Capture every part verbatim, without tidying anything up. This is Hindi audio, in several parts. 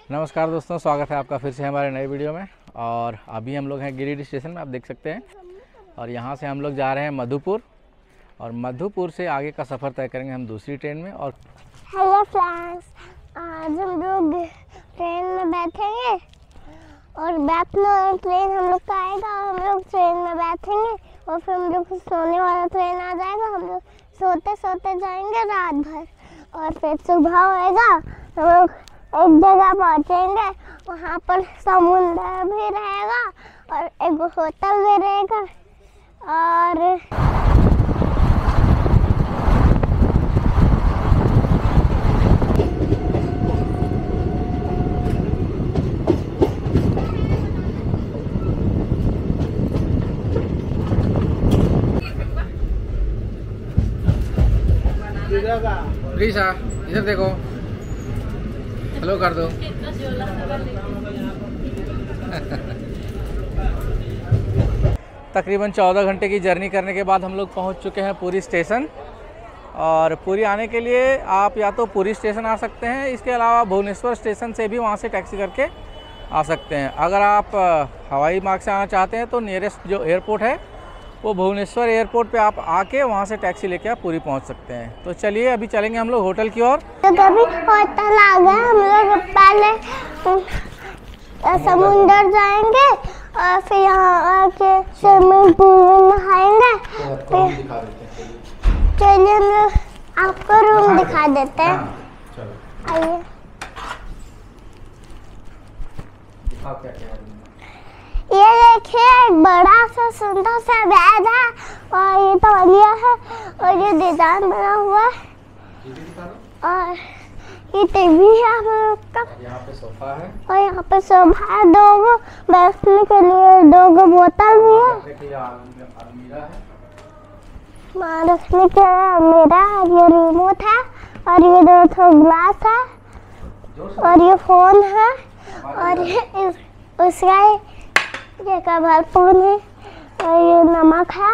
नमस्कार दोस्तों, स्वागत है आपका फिर से हमारे नए वीडियो में। और अभी हम लोग हैं गिरिडीह स्टेशन में, आप देख सकते हैं। और यहाँ से हम लोग जा रहे हैं मधुपुर, और मधुपुर से आगे का सफ़र तय करेंगे हम दूसरी ट्रेन में। और हेलो फ्रेंड्स, आज हम लोग ट्रेन में बैठेंगे और बैठना ट्रेन हम लोग का आएगा और हम लोग ट्रेन में बैठेंगे और फिर हम लोग सोने वाला ट्रेन आ जाएगा। हम लोग सोते सोते जाएंगे रात भर और फिर सुबह होएगा हम लोग एक जगह पहुंचेंगे। वहाँ पर समुद्र भी रहेगा और एक होटल भी रहेगा। और प्लीज़ा इधर देखो, हेलो कर दो। तकरीबन चौदह घंटे की जर्नी करने के बाद हम लोग पहुंच चुके हैं पुरी स्टेशन। और पुरी आने के लिए आप या तो पुरी स्टेशन आ सकते हैं, इसके अलावा भुवनेश्वर स्टेशन से भी वहां से टैक्सी करके आ सकते हैं। अगर आप हवाई मार्ग से आना चाहते हैं तो नियरेस्ट जो एयरपोर्ट है वो भुवनेश्वर एयरपोर्ट पे आप आके वहाँ से टैक्सी लेके आप पुरी पहुँच सकते हैं। तो चलिए अभी चलेंगे हम लोग होटल की ओर। तो कभी होटल आ गए, हम लोग पहले समुंदर जाएंगे और फिर यहाँ आके स्विमिंग पूल में नहाएंगे। चलिए हम लोग आपको रूम दिखा देते हैं। आइए, ये देखिए एक बड़ा सा सुंदर सा बेड है और ये तौलिया है और ये डिजाइन बना हुआ है और ये टीवी है हम लोग का। यहाँ पे सोफा है और यहाँ पे सोफा है, दो बैठने के लिए दो गो बोतल भी है, अलमीरा है, माँ रखने के लिए अलमीरा है, ये रिमोट है और ये दो ठो ग्लास है और ये फोन है और ये उसका ये कवर फोन है और ये नमक है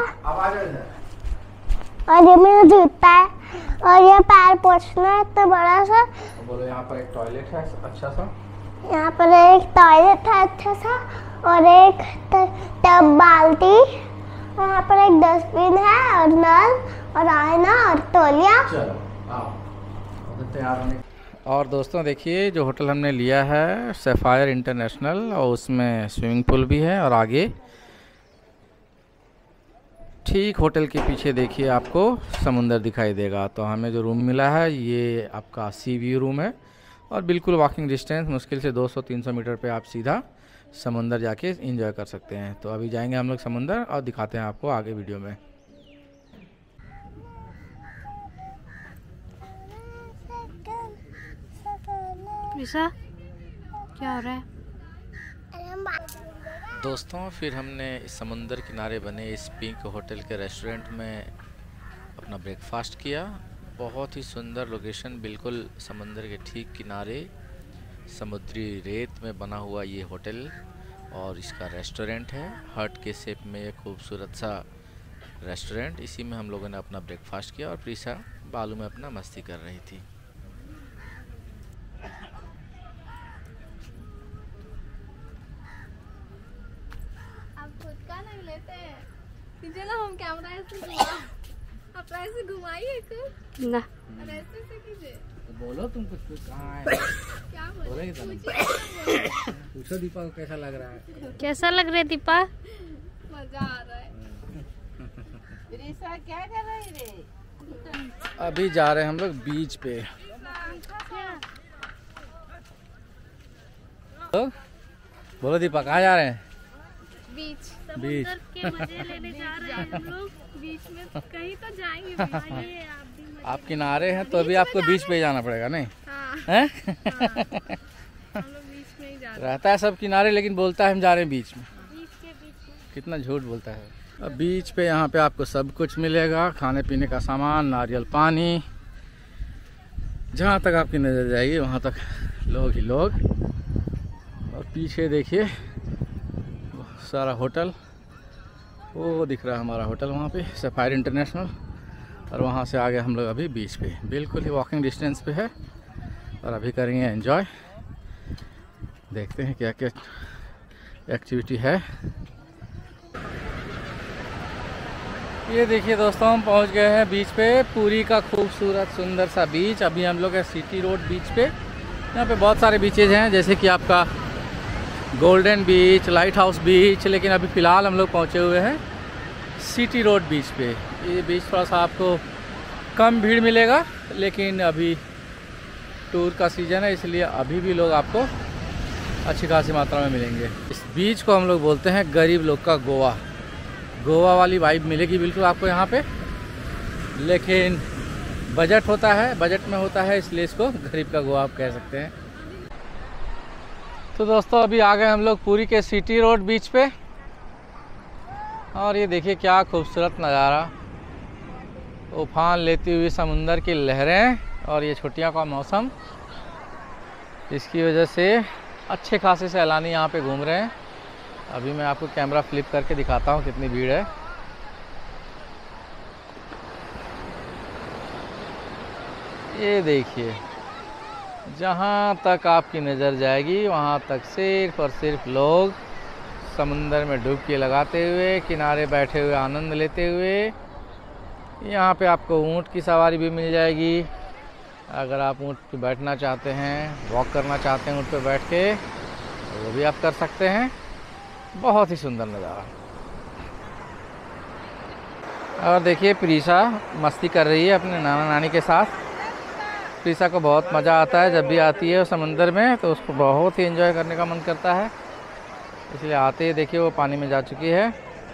और ये मेरा जूता है और ये पैर पोछना है इतना बड़ा सा। तो बोलो यहाँ पर एक टॉयलेट है अच्छा सा, यहाँ पर एक टॉयलेट है अच्छा सा और एक टब बाल्टी और यहाँ पर एक डस्टबिन है और नल और आईना और तौलिया। चलो आओ तैयार होने। और दोस्तों देखिए, जो होटल हमने लिया है सैफायर इंटरनेशनल, और उसमें स्विमिंग पूल भी है। और आगे ठीक होटल के पीछे देखिए आपको समुंदर दिखाई देगा। तो हमें जो रूम मिला है ये आपका सी व्यू रूम है और बिल्कुल वॉकिंग डिस्टेंस, मुश्किल से दो सौ तीन सौ मीटर पे आप सीधा समुंदर जाके एंजॉय कर सकते हैं। तो अभी जाएंगे हम लोग समुंदर और दिखाते हैं आपको आगे वीडियो में। प्रीसा, क्या हो रहा है? दोस्तों फिर हमने इस समुंदर किनारे बने इस पिंक होटल के रेस्टोरेंट में अपना ब्रेकफास्ट किया। बहुत ही सुंदर लोकेशन, बिल्कुल समुंदर के ठीक किनारे समुद्री रेत में बना हुआ ये होटल और इसका रेस्टोरेंट है। हट के शेप में एक खूबसूरत सा रेस्टोरेंट, इसी में हम लोगों ने अपना ब्रेकफास्ट किया और प्रीसा बालू में अपना मस्ती कर रही थी। कीजिए ना, हम कैमरा ऐसे घुमा, आप ऐसे घुमाइए कुछ ना, और ऐसे ऐसे कीजिए। तो बोलो तुम कुछ कुछ कहाँ है? क्या बोले? पूछो दीपा को कैसा लग रहा है? कैसा लग रहा है दीपा? मजा आ रहा है। क्या कर रही रे? अभी जा रहे हैं हम लोग बीच पे। तो बोलो दीपा, कहाँ जा रहे हैं? बीच। बीच के मजे लेने जा रहे हैं हम लोग। बीच में कहीं तो जाएंगे। आइए आप भी मजे। आप किनारे हैं तो अभी आपको बीच पे जाना पड़ेगा, नहीं? हाँ। हैं? हम लोग बीच में ही जा रहे हैं। रहता है सब किनारे, लेकिन बोलता है हम जा रहे हैं बीच में। बीच के बीच में। कितना झूठ बोलता है। अब बीच पे यहाँ पे आपको सब कुछ मिलेगा, खाने पीने का सामान, नारियल पानी, जहाँ तक आपकी नज़र जाएगी वहाँ तक लोग ही लोग। और पीछे देखिए सारा होटल, वो दिख रहा है हमारा होटल वहाँ पे सैफायर इंटरनेशनल। और वहाँ से आगे हम लोग अभी बीच पे बिल्कुल ही वॉकिंग डिस्टेंस पे है और अभी करेंगे एंजॉय। देखते हैं क्या क्या एक्टिविटी है। ये देखिए दोस्तों, हम पहुंच गए हैं बीच पे, पुरी का खूबसूरत सुंदर सा बीच। अभी हम लोग हैं सिटी रोड बीच पे। यहाँ पे बहुत सारे बीचेज हैं, जैसे कि आपका golden beach, lighthouse beach, लेकिन अभी फ़िलहाल हम लोग पहुँचे हुए हैं सिटी रोड बीच पे। ये बीच थोड़ा सा आपको कम भीड़ मिलेगा, लेकिन अभी टूर का सीज़न है, इसलिए अभी भी लोग आपको अच्छी खासी मात्रा में मिलेंगे। इस बीच को हम लोग बोलते हैं गरीब लोग का गोवा। गोवा वाली वाइब मिलेगी बिल्कुल आपको यहाँ पे, लेकिन बजट होता है, बजट में होता है, इसलिए इसको गरीब का गोवा आप कह सकते हैं। तो दोस्तों अभी आ गए हम लोग पुरी के सिटी रोड बीच पे, और ये देखिए क्या खूबसूरत नज़ारा, उफान लेती हुई समुंदर की लहरें, और ये छुट्टियों का मौसम, इसकी वजह से अच्छे खासे सैलानी यहाँ पे घूम रहे हैं। अभी मैं आपको कैमरा फ्लिप करके दिखाता हूँ कितनी भीड़ है। ये देखिए, जहाँ तक आपकी नज़र जाएगी वहाँ तक सिर्फ और सिर्फ लोग समुंदर में डुबकी लगाते हुए, किनारे बैठे हुए आनंद लेते हुए। यहाँ पे आपको ऊँट की सवारी भी मिल जाएगी। अगर आप ऊँट पे बैठना चाहते हैं, वॉक करना चाहते हैं ऊँट पे बैठ के, तो वो भी आप कर सकते हैं। बहुत ही सुंदर नज़ारा। और देखिए प्रीशा मस्ती कर रही है अपने नाना नानी के साथ। प्रीशा को बहुत मज़ा आता है जब भी आती है समंदर में, तो उसको बहुत ही एंजॉय करने का मन करता है, इसलिए आते ही देखिए वो पानी में जा चुकी है।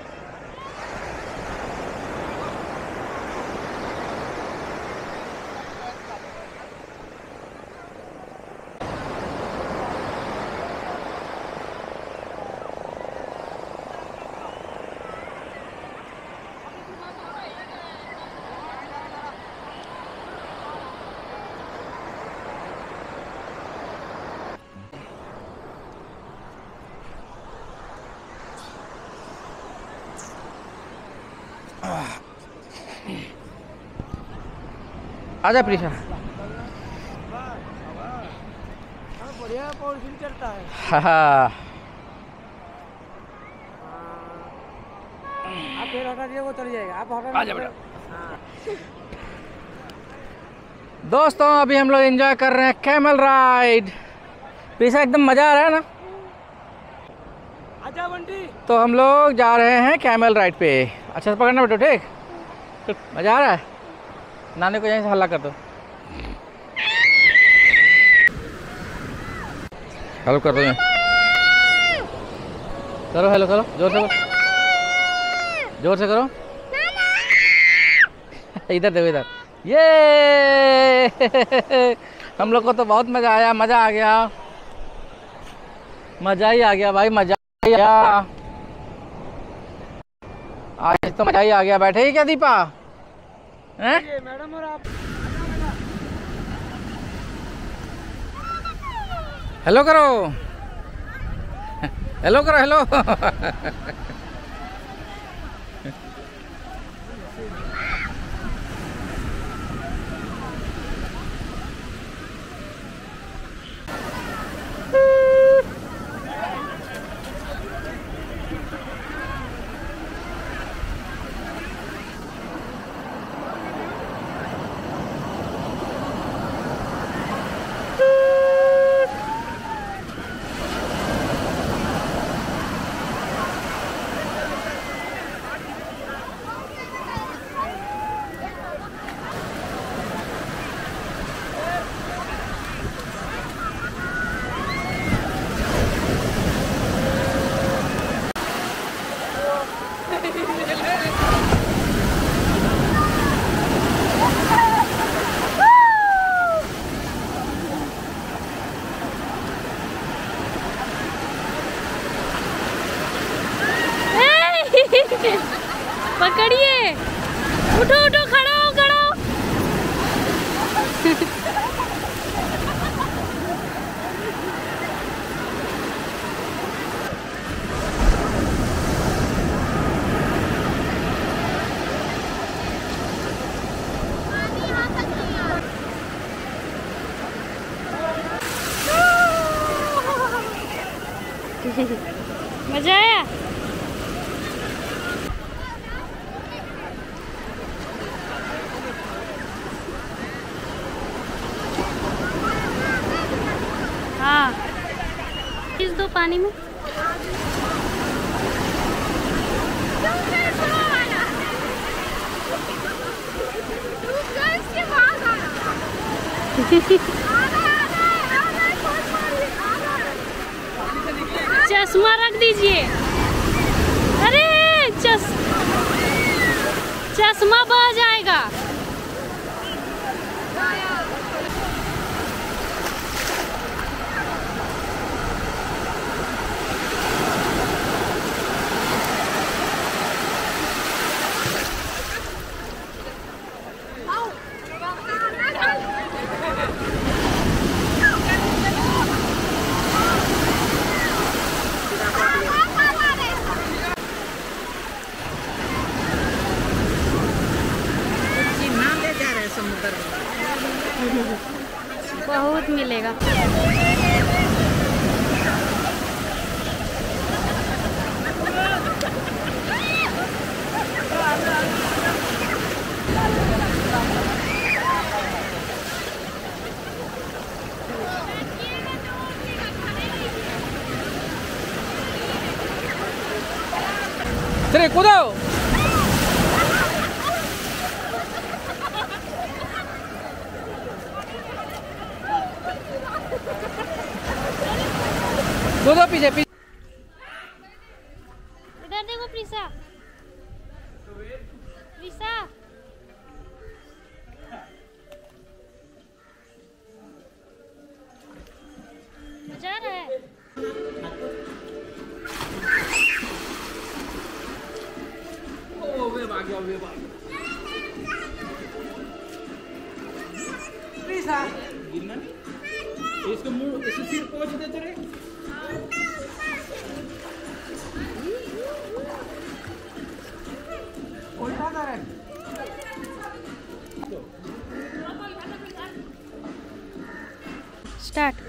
आजा प्रीशा। बढ़िया पॉलिसी चलता है। हाँ, आप फिर हटा दिए वो चल जाएगा, आप हटा। आजा बेटा। दोस्तों अभी हम लोग एंजॉय कर रहे हैं कैमल राइड। प्रीशा एकदम मज़ा आ रहा है ना? आजा बंटी। तो हम लोग जा रहे हैं कैमल राइड पे। अच्छा से पकड़ना बेटो, ठीक? मज़ा आ रहा है? नानी को यहीं से हल्ला कर दो। हेलो कर दो, यहाँ करो, हेलो करो, जोर से करो, जोर से करो। इधर देखो, इधर। ये हम लोग को तो बहुत मज़ा आया, मज़ा आ गया, मज़ा ही आ गया भाई, मज़ा ही आ गया। आज तो मज़ा ही आ गया। बैठेगी क्या दीपा? हैं? मैडम और आप हेलो करो, हेलो करो, हेलो। मजा आया? हाँ, इस दो पानी में। चश्मा रख दीजिए। अरे चस चश्मा बह जाएगा। बहुत मिलेगा। चले कूदो। कूदो पीछे पीछे। इधर देखो प्रीसा। प्रीसा। मजा आ रहा है? प्रीसा। इसको मुंह इसको सिर पोंछ दे तेरे। उल्टा कर। स्टार्ट।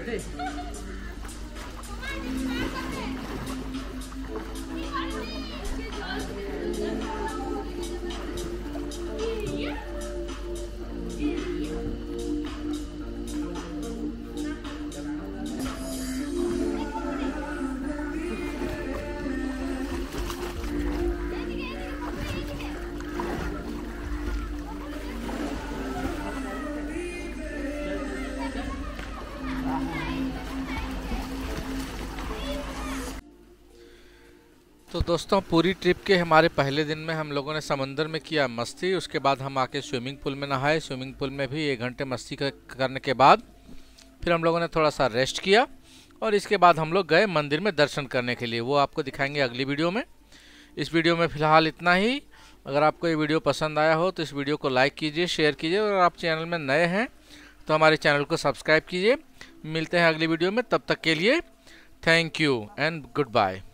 तो दोस्तों, पूरी ट्रिप के हमारे पहले दिन में हम लोगों ने समंदर में किया मस्ती। उसके बाद हम आके स्विमिंग पूल में नहाए। स्विमिंग पूल में भी एक घंटे मस्ती करने के बाद फिर हम लोगों ने थोड़ा सा रेस्ट किया और इसके बाद हम लोग गए मंदिर में दर्शन करने के लिए। वो आपको दिखाएंगे अगली वीडियो में। इस वीडियो में फ़िलहाल इतना ही। अगर आपको ये वीडियो पसंद आया हो तो इस वीडियो को लाइक कीजिए, शेयर कीजिए और आप चैनल में नए हैं तो हमारे चैनल को सब्सक्राइब कीजिए। मिलते हैं अगली वीडियो में, तब तक के लिए thank you and good bye.